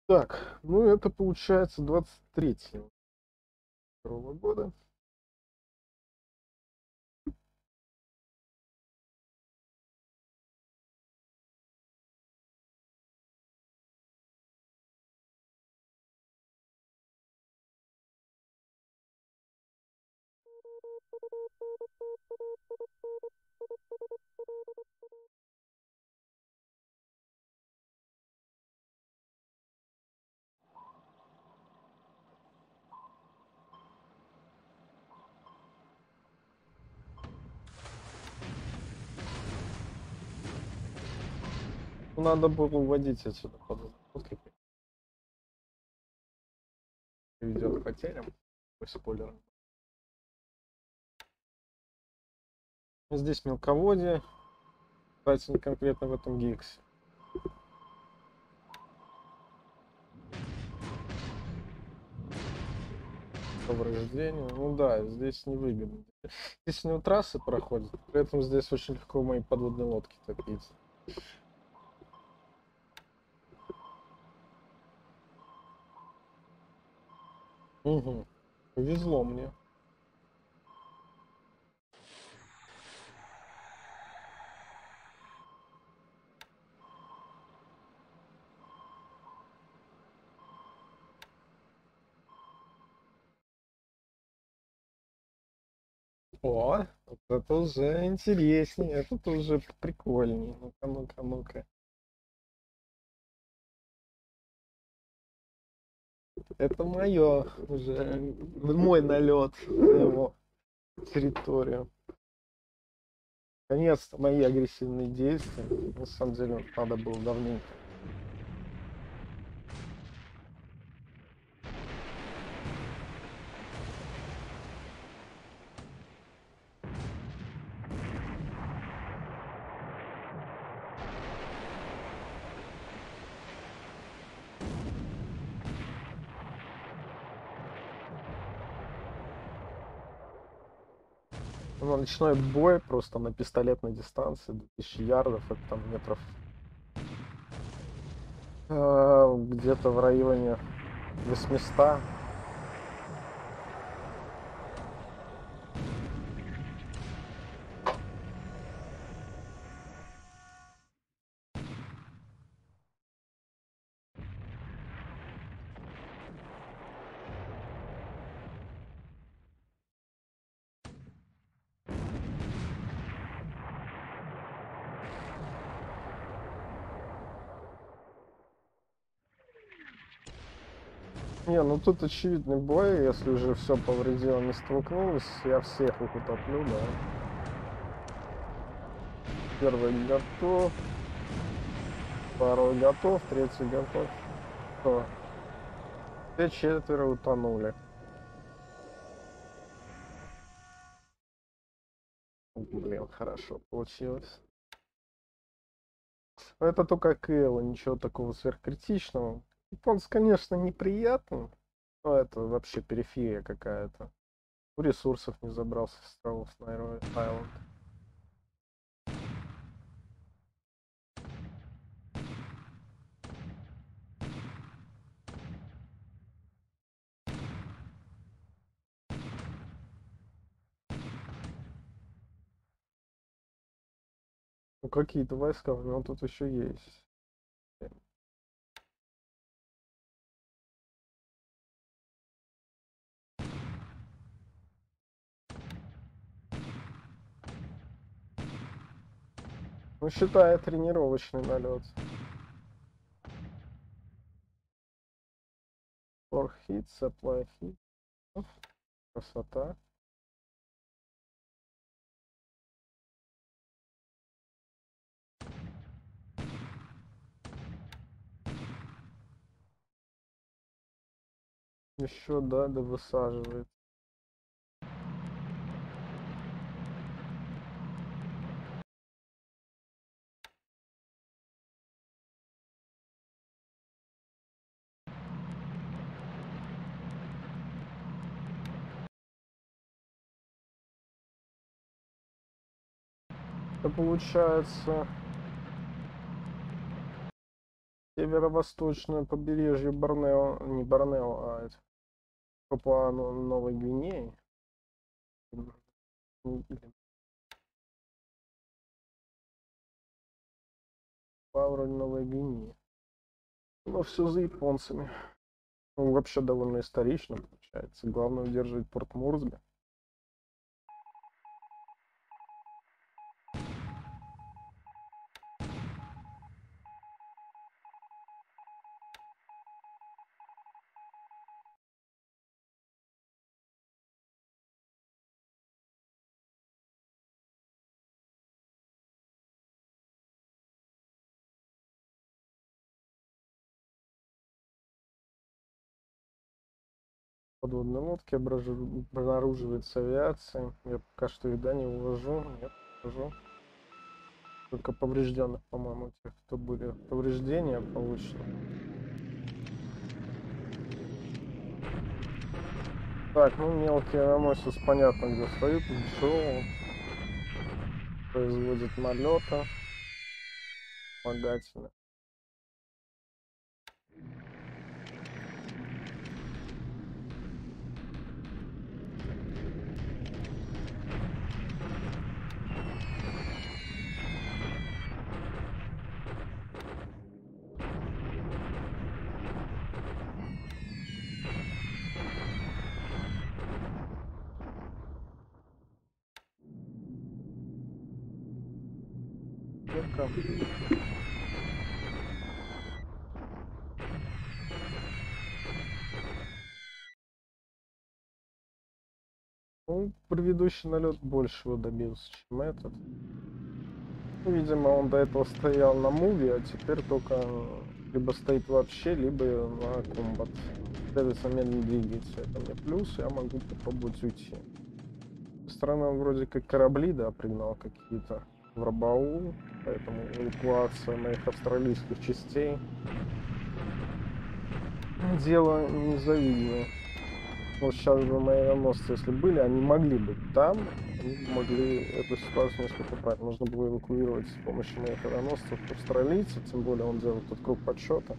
Так, ну это получается 23-го года. Надо было уводить отсюда подводки. Ведет к потерям. По спойлерам. Здесь мелководье. Кстати, не конкретно в этом гиксе. Повреждение. Ну да, здесь не выгодно. Здесь у него трассы проходят. При этом здесь очень легко мои подводные лодки топить. Угу. Повезло мне. О, вот это уже интереснее, это уже прикольнее. Ну-ка, ну-ка, ну-ка. Это мое уже, мой налет на его территорию. Наконец-то мои агрессивные действия. На самом деле надо было давненько. Ну, ночной бой просто на пистолетной дистанции, 2000 ярдов, это там метров где-то в районе 800. Не, ну тут очевидный бой, если уже все повредило, не столкнулись, я всех их утоплю, да. Первый готов, второй готов, третий готов. Что? Все четверо утонули. Блин, хорошо получилось. Это только Кэлла, ничего такого сверхкритичного. Японцы, конечно, неприятно, но это вообще периферия какая-то. У ресурсов не забрался с островов Айленд. Ну какие-то войска у него тут еще есть. Ну считай тренировочный налет. For hit, supply hit. Красота. Еще, да высаживает. Это получается Северо-восточное побережье Борнео, не Борнео, а Папуа Новой Гвинеи. Папуа Новой Гвинеи. Но все за японцами. Ну, вообще довольно исторично получается. Главное удерживать порт Мурсби. Подводные лодки обнаруживается авиация. Я пока что еда не увожу. Нет, увожу. Только поврежденных, по-моему, тех, кто были повреждения получено. Так, ну мелкие авианосец понятно где стоит. Джоу производит налета. Помогательно. Ну, предыдущий налет большего добился, чем этот. Ну, видимо, он до этого стоял на муве, а теперь только либо стоит вообще, либо на комбат. Следовательно, медленно двигается. Это мне плюс, я могу попробовать уйти. Страна вроде как корабли, да, пригнал какие-то в Рабаул, поэтому эвакуация моих австралийских частей. Дело незавидное. Вот сейчас бы мои авианосцы, если были, они могли быть там, они могли эту ситуацию несколько поправить. Нужно было эвакуировать с помощью моих авианосцев австралийцев, тем более он делал тут круг подсчета.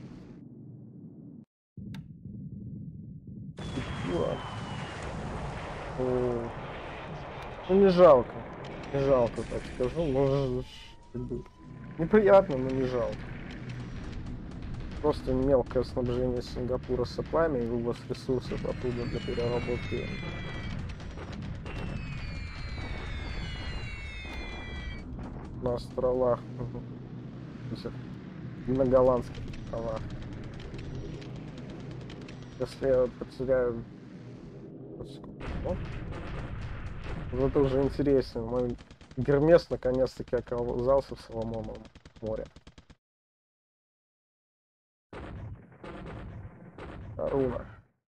Ну не жалко, так скажу, может, неприятно, но не жалко. Просто мелкое снабжение Сингапура сапами и вывоз ресурсов оттуда для переработки. На островах, на голландских островах. Если я потеряю... Зато уже интересно. Мой Гермес наконец-таки оказался в Соломоновом море. Руна.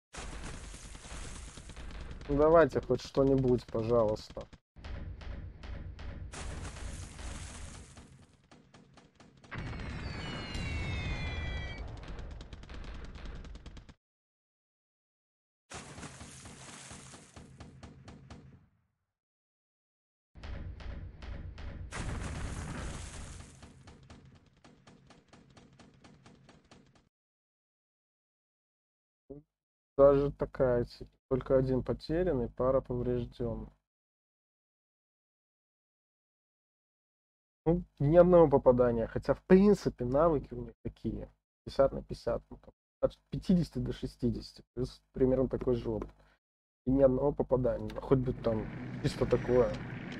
Ну, давайте хоть что-нибудь, пожалуйста. Даже такая, типа, только один потерянный, пара поврежденных. Ну, ни одного попадания, хотя в принципе навыки у них такие, 50 на 50, ну, там, от 50 до 60, то есть примерно такой же опыт. И ни одного попадания, ну, хоть бы там чисто такое.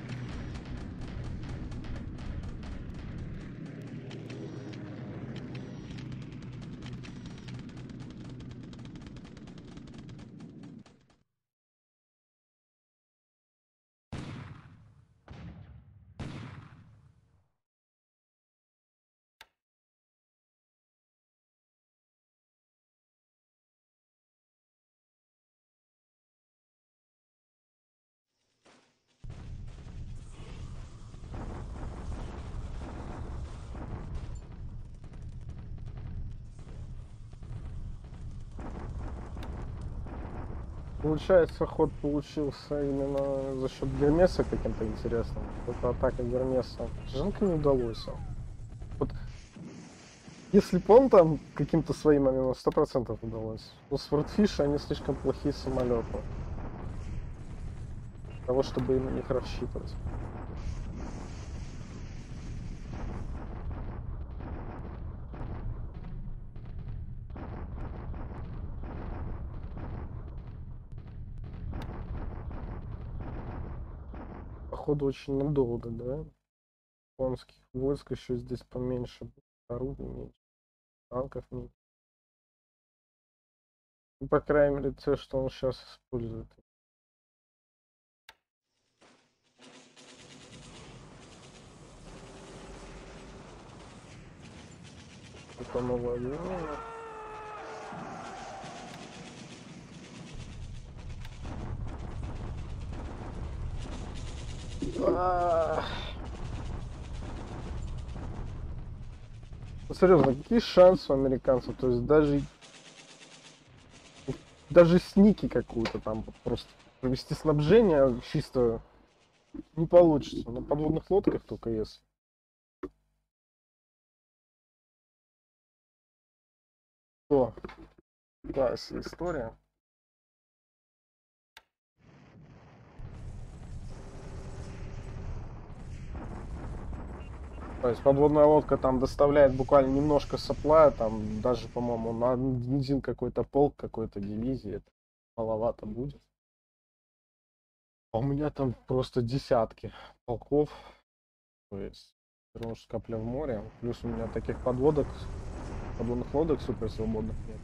Получается, ход получился именно за счет Гермеса каким-то интересным. Это атака Гермеса. Жалко не удалось. Вот Если бы он там каким-то своим моментом 100% удалось. Но Swordfish, они слишком плохие самолеты. Для того, чтобы и на них рассчитывать. Походу очень надолго, да? Японских войск еще здесь поменьше будет, орудий меньше, танков меньше. Ну, по крайней мере, те, что он сейчас использует. Это новое объявление. Ну, серьезно, какие шансы у американцев? То есть даже сники какую-то там просто провести снабжение чисто не получится. На подводных лодках только если. О, да, история. То есть подводная лодка там доставляет буквально немножко сопла, там даже, по-моему, на один какой-то полк, какой-то дивизии, это маловато будет. А у меня там просто десятки полков, то есть потому что капля в море, плюс у меня таких подводных лодок супер свободных нет.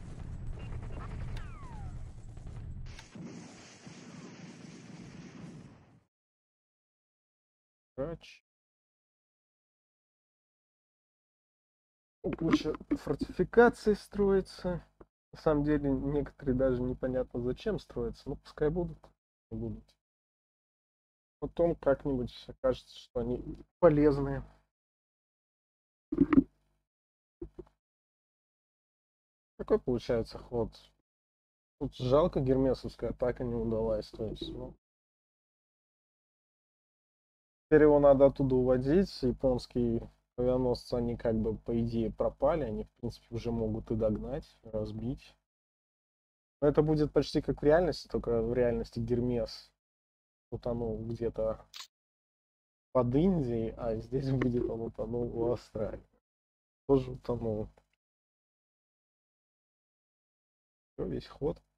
Короче, куча фортификаций строится. На самом деле, некоторые даже непонятно зачем строятся, но пускай будут, не будут. Потом как-нибудь окажется, что они полезные. Какой получается ход? Тут жалко гермесовская атака не удалась. То есть, ну, теперь его надо оттуда уводить. Японские авианосцы, они как бы по идее пропали. Они, в принципе, уже могут и догнать, разбить. Но это будет почти как в реальности, только в реальности Гермес утонул где-то под Индией, а здесь будет он утонул в Австралии. Тоже утонул. Все, весь ход.